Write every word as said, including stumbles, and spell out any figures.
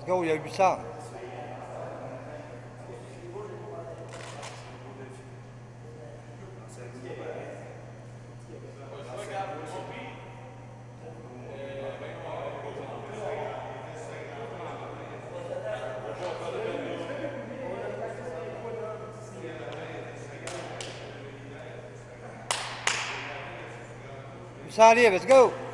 Go, il y a huit cents. huit cents livres, let's go.